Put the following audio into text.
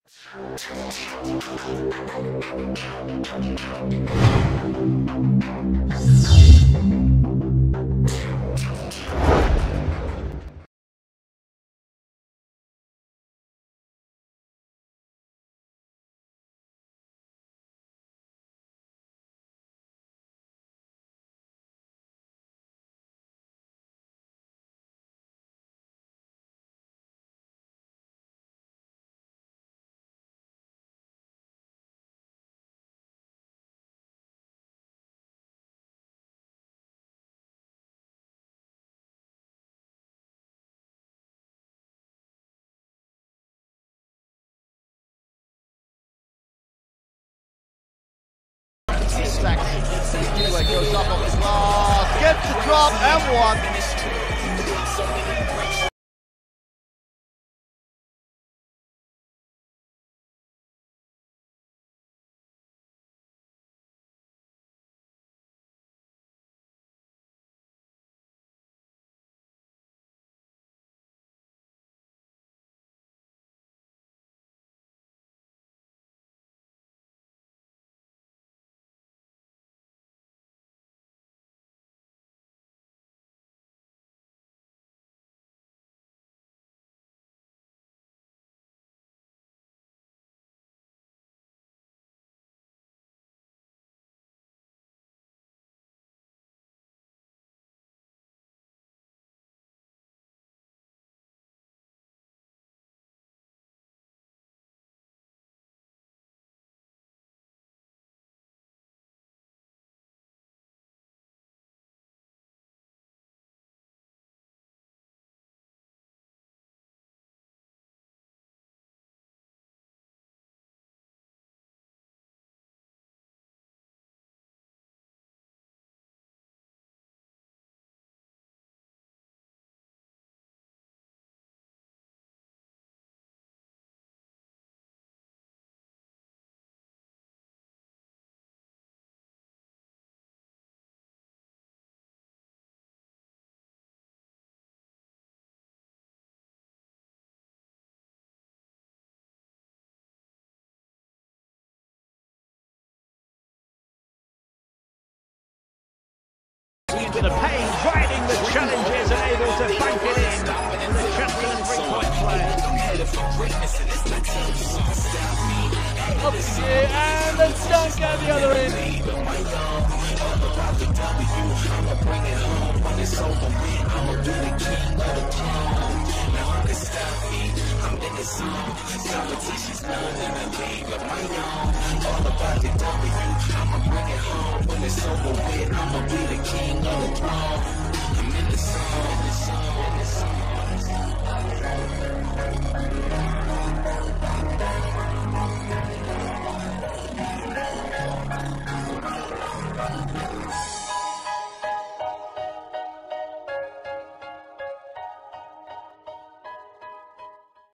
Anyway, goes up on the glass, gets the drop and one. Into the pain, riding the challenges and able to bank it in. The champion 3-point play. Up here and the dunk at the other end. Competition's more than a game of my own. All about the W. I'ma bring it home when it's over with. I'ma be the king of the throne.